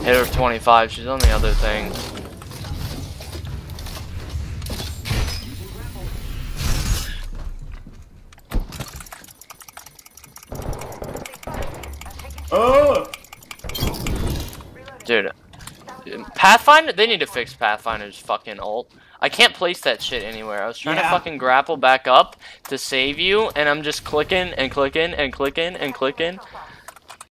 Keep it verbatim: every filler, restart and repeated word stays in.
Hit her twenty-five. She's on the other thing. Oh! Dude, Pathfinder, they need to fix Pathfinder's fucking ult. I can't place that shit anywhere. I was trying Yeah. to fucking grapple back up to save you, and I'm just clicking and clicking and clicking and clicking.